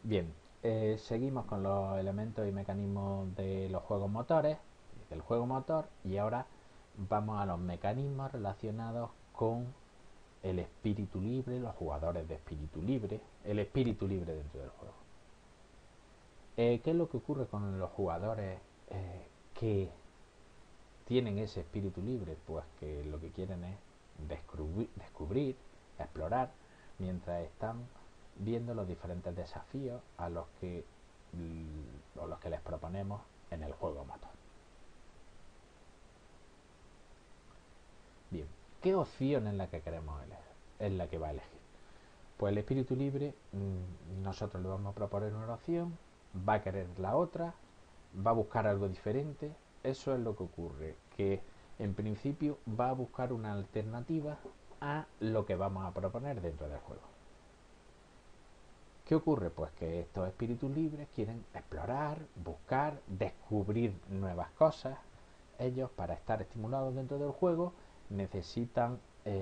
Bien, seguimos con los elementos y mecanismos de los juegos motores, del juego motor, y ahora vamos a los mecanismos relacionados con el espíritu libre, los jugadores de espíritu libre, el espíritu libre dentro del juego. ¿Qué es lo que ocurre con los jugadores que tienen ese espíritu libre? Pues que lo que quieren es descubrir, explorar, mientras están viendo los diferentes desafíos a los que les proponemos en el juego motor. Bien, ¿qué opción es la que queremos elegir? Es la que va a elegir. Pues el espíritu libre, nosotros le vamos a proponer una opción, va a querer la otra, va a buscar algo diferente. Eso es lo que ocurre, que en principio va a buscar una alternativa a lo que vamos a proponer dentro del juego. ¿Qué ocurre? Pues que estos espíritus libres quieren explorar, buscar, descubrir nuevas cosas. Ellos, para estar estimulados dentro del juego, necesitan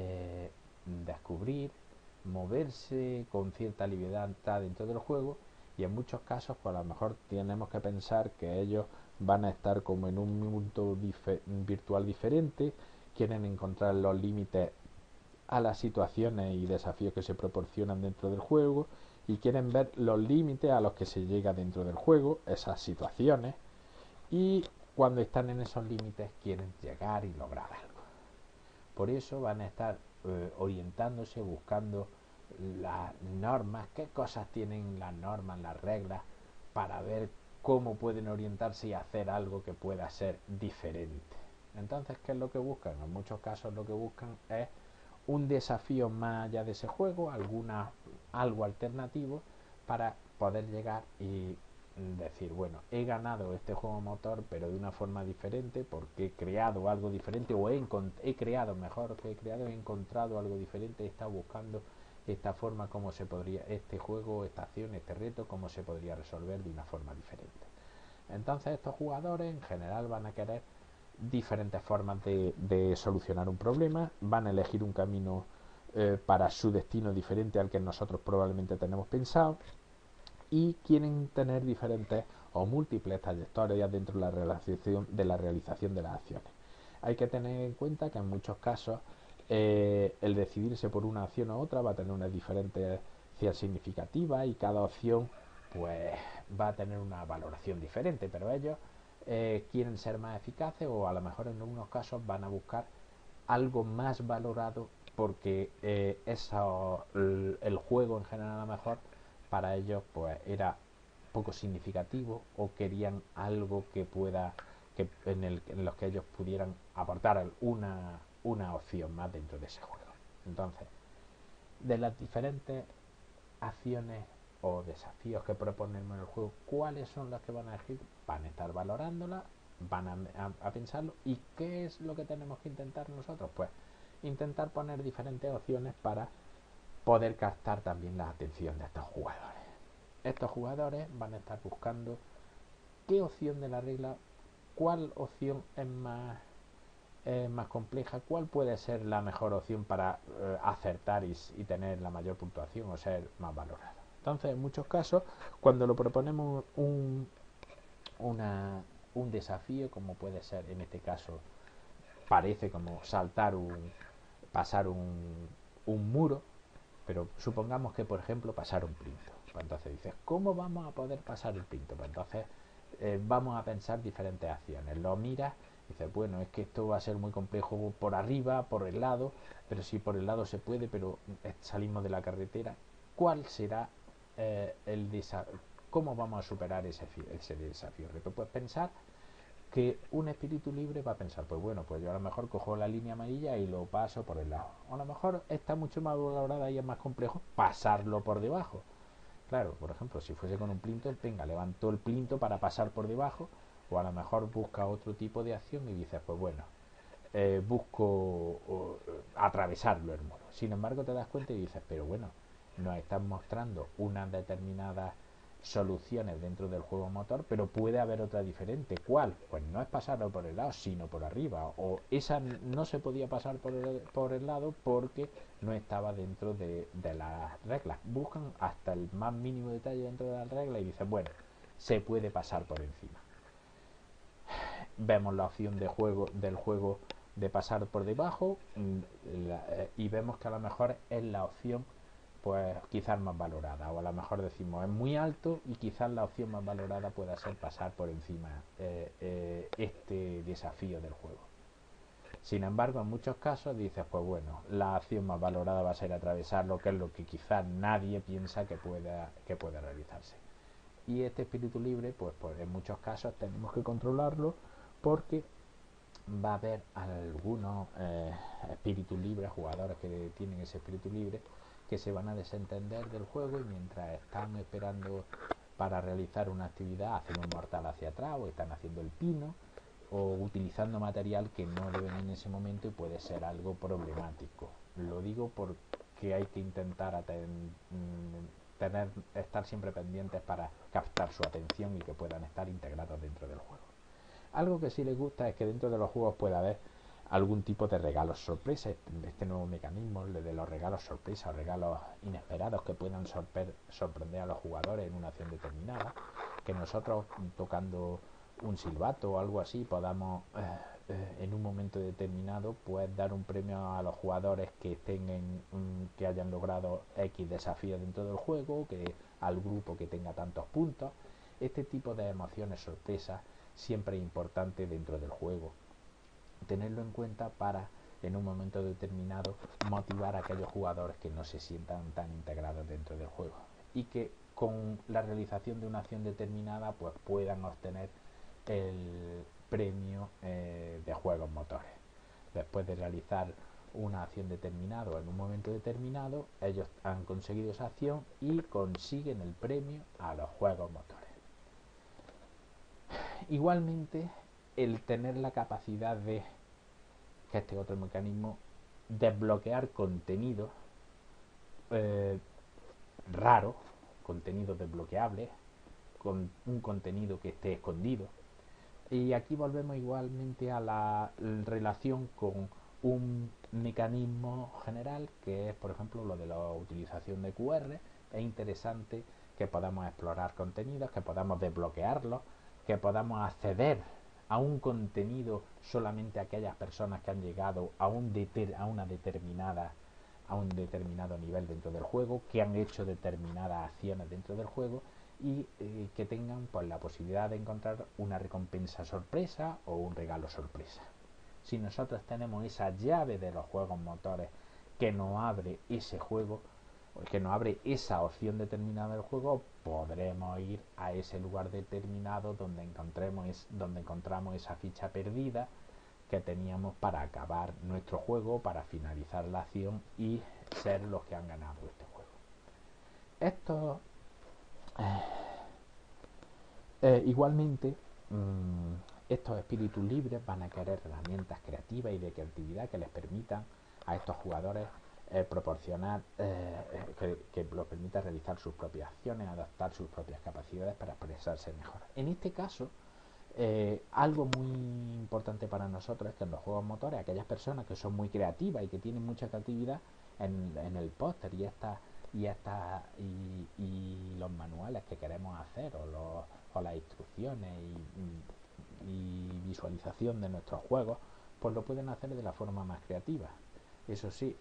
descubrir, moverse con cierta libertad dentro del juego, y en muchos casos pues a lo mejor tenemos que pensar que ellos van a estar como en un mundo virtual diferente, quieren encontrar los límites a las situaciones y desafíos que se proporcionan dentro del juego, y quieren ver los límites a los que se llega dentro del juego, esas situaciones, y cuando están en esos límites quieren llegar y lograr algo. Por eso van a estar orientándose, buscando las normas, qué cosas tienen las normas, las reglas, para ver cómo pueden orientarse y hacer algo que pueda ser diferente. Entonces, ¿qué es lo que buscan? En muchos casos lo que buscan es un desafío más allá de ese juego, algo alternativo, para poder llegar y decir, bueno, he ganado este juego motor, pero de una forma diferente, porque he creado algo diferente, o he creado, mejor que he creado, he encontrado algo diferente, he estado buscando esta forma, cómo se podría, este juego, esta acción, este reto, cómo se podría resolver de una forma diferente. Entonces estos jugadores en general van a querer diferentes formas de solucionar un problema, van a elegir un camino para su destino diferente al que nosotros probablemente tenemos pensado, y quieren tener diferentes o múltiples trayectorias dentro de la realización de las acciones. Hay que tener en cuenta que en muchos casos el decidirse por una acción u otra va a tener una diferencia significativa, y cada opción pues va a tener una valoración diferente, pero ellos quieren ser más eficaces, o a lo mejor en algunos casos van a buscar algo más valorado, porque el juego en general a lo mejor para ellos pues era poco significativo, o querían algo que pueda en los que ellos pudieran aportar una opción más dentro de ese juego. Entonces, de las diferentes acciones o desafíos que proponemos en el juego, ¿cuáles son las que van a elegir? Van a estar valorándolas, van a pensarlo. ¿Y qué es lo que tenemos que intentar nosotros? Pues intentar poner diferentes opciones para poder captar también la atención de estos jugadores. Estos jugadores van a estar buscando qué opción de la regla, cuál opción es más compleja, cuál puede ser la mejor opción para acertar y tener la mayor puntuación o ser más valorada. Entonces, en muchos casos, cuando lo proponemos una, un desafío, como puede ser en este caso, parece como pasar un muro, pero supongamos que, por ejemplo, pasar un plinto. Pues entonces dices, ¿cómo vamos a poder pasar el plinto? Pues entonces vamos a pensar diferentes acciones. Lo miras y dices, bueno, es que esto va a ser muy complejo por arriba, por el lado, pero si por el lado se puede, pero salimos de la carretera. ¿Cuál será el desafío? ¿Cómo vamos a superar ese desafío? Pues pensar que un espíritu libre va a pensar, pues bueno, pues yo a lo mejor cojo la línea amarilla y lo paso por el lado. A lo mejor está mucho más valorada y es más complejo pasarlo por debajo. Claro, por ejemplo, si fuese con un plinto, venga, levanto el plinto para pasar por debajo, o a lo mejor busca otro tipo de acción y dices, pues bueno, busco atravesarlo el muro. Sin embargo, te das cuenta y dices, pero bueno, nos están mostrando unas determinadas soluciones dentro del juego motor, pero puede haber otra diferente. ¿Cuál? Pues no es pasarlo por el lado, sino por arriba. O esa no se podía pasar por el lado porque no estaba dentro de las reglas. Buscan hasta el más mínimo detalle dentro de las reglas y dicen, bueno, se puede pasar por encima. Vemos la opción de juego del juego de pasar por debajo y vemos que a lo mejor es la opción pues quizás más valorada, o a lo mejor decimos es muy alto y quizás la opción más valorada pueda ser pasar por encima este desafío del juego. Sin embargo, en muchos casos dices, pues bueno, la opción más valorada va a ser atravesarlo, que es lo que quizás nadie piensa que pueda realizarse. Y este espíritu libre, pues en muchos casos tenemos que controlarlo porque va a haber algunos espíritus libres, jugadores que tienen ese espíritu libre, que se van a desentender del juego y mientras están esperando para realizar una actividad hacen un mortal hacia atrás o están haciendo el pino o utilizando material que no deben en ese momento y puede ser algo problemático. Lo digo porque hay que intentar estar siempre pendientes para captar su atención y que puedan estar integrados dentro del juego. Algo que sí les gusta es que dentro de los juegos pueda haber algún tipo de regalos sorpresa, este nuevo mecanismo de los regalos sorpresa o regalos inesperados que puedan sorprender a los jugadores en una acción determinada, que nosotros tocando un silbato o algo así podamos en un momento determinado pues dar un premio a los jugadores que que hayan logrado X desafíos dentro del juego, que al grupo que tenga tantos puntos. Este tipo de emociones sorpresas siempre es importante dentro del juego tenerlo en cuenta para en un momento determinado motivar a aquellos jugadores que no se sientan tan integrados dentro del juego y que con la realización de una acción determinada pues puedan obtener el premio de juegos motores. Después de realizar una acción determinada en un momento determinado, ellos han conseguido esa acción y consiguen el premio a los juegos motores. Igualmente, el tener la capacidad de, que este otro mecanismo, desbloquear contenido eh, raro, contenido desbloqueable, con un contenido que esté escondido. Y aquí volvemos igualmente a la relación con un mecanismo general que es, por ejemplo, lo de la utilización de QR. Es interesante que podamos explorar contenidos, que podamos desbloquearlos, que podamos acceder a un contenido solamente a aquellas personas que han llegado a un determinado nivel dentro del juego, que han hecho determinadas acciones dentro del juego y que tengan pues la posibilidad de encontrar una recompensa sorpresa o un regalo sorpresa. Si nosotros tenemos esa llave de los juegos motores que nos abre ese juego, que nos abre esa opción determinada del juego, podremos ir a ese lugar determinado donde encontramos esa ficha perdida que teníamos para acabar nuestro juego, para finalizar la acción y ser los que han ganado este juego. Esto igualmente, estos espíritus libres van a querer herramientas creativas y de creatividad que les permitan a estos jugadores proporcionar, que los permita realizar sus propias acciones, adaptar sus propias capacidades para expresarse mejor. En este caso, algo muy importante para nosotros es que en los juegos motores, aquellas personas que son muy creativas y que tienen mucha creatividad en el póster y los manuales que queremos hacer o las instrucciones y visualización de nuestros juegos, pues lo pueden hacer de la forma más creativa. Eso sí,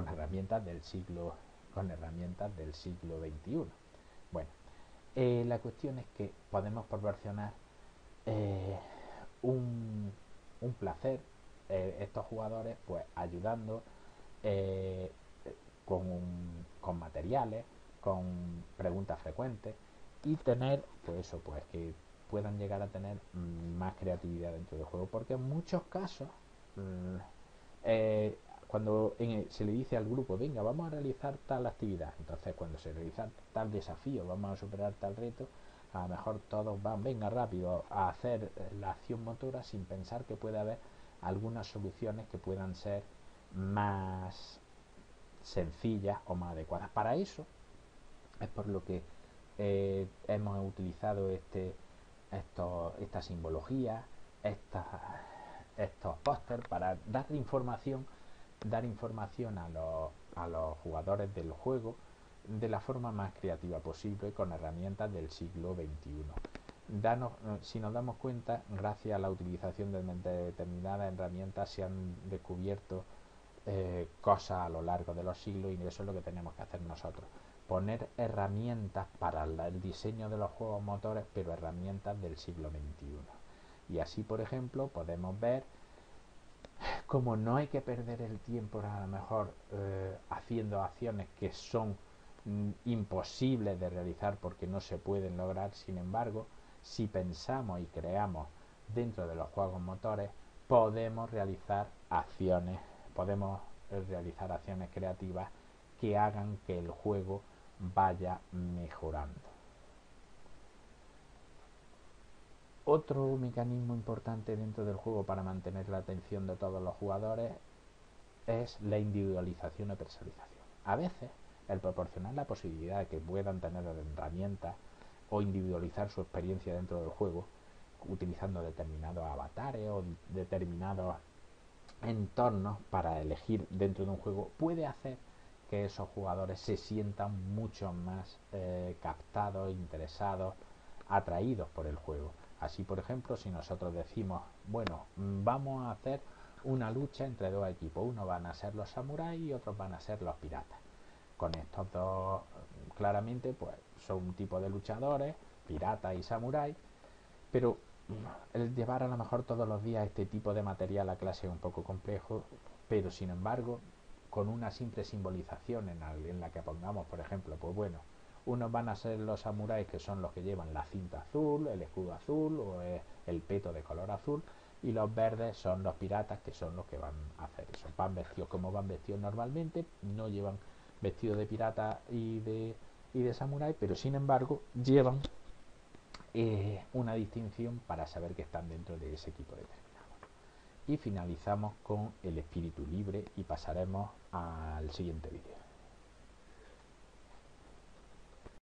con herramientas del siglo XXI. Bueno, la cuestión es que podemos proporcionar eh, un, un placer estos jugadores pues ayudando eh, con materiales, con preguntas frecuentes y tener pues eso, pues que puedan llegar a tener más creatividad dentro del juego, porque en muchos casos cuando se le dice al grupo, venga, vamos a realizar tal actividad, entonces cuando se realiza tal desafío, vamos a superar tal reto, a lo mejor todos van, venga rápido, a hacer la acción motora sin pensar que puede haber algunas soluciones que puedan ser más sencillas o más adecuadas. Para eso es por lo que hemos utilizado esta simbología, estos pósters para dar información a los jugadores del juego de la forma más creativa posible con herramientas del siglo XXI. Si nos damos cuenta, gracias a la utilización de determinadas herramientas se han descubierto cosas a lo largo de los siglos, y eso es lo que tenemos que hacer nosotros: poner herramientas para el diseño de los juegos motores, pero herramientas del siglo XXI. Y así, por ejemplo, podemos ver cómo no hay que perder el tiempo a lo mejor haciendo acciones que son imposibles de realizar porque no se pueden lograr. Sin embargo, si pensamos y creamos dentro de los juegos motores, podemos realizar acciones creativas que hagan que el juego vaya mejorando. Otro mecanismo importante dentro del juego para mantener la atención de todos los jugadores es la individualización o personalización. A veces, el proporcionar la posibilidad de que puedan tener herramientas o individualizar su experiencia dentro del juego, utilizando determinados avatares o determinados entornos para elegir dentro de un juego, puede hacer que esos jugadores se sientan mucho más captados, interesados, atraídos por el juego. Así, por ejemplo, si nosotros decimos, bueno, vamos a hacer una lucha entre dos equipos, uno van a ser los samuráis y otros van a ser los piratas. Con estos dos, claramente, pues son un tipo de luchadores, piratas y samuráis, pero el llevar a lo mejor todos los días este tipo de material a clase es un poco complejo, pero sin embargo, con una simple simbolización en la que pongamos, por ejemplo, pues bueno, unos van a ser los samuráis, que son los que llevan la cinta azul, el escudo azul o el peto de color azul, y los verdes son los piratas, que son los que van a hacer eso. Van vestidos como van vestidos normalmente, no llevan vestido de pirata y de samurái, pero sin embargo llevan una distinción para saber que están dentro de ese equipo determinado. Y finalizamos con el espíritu libre y pasaremos al siguiente vídeo.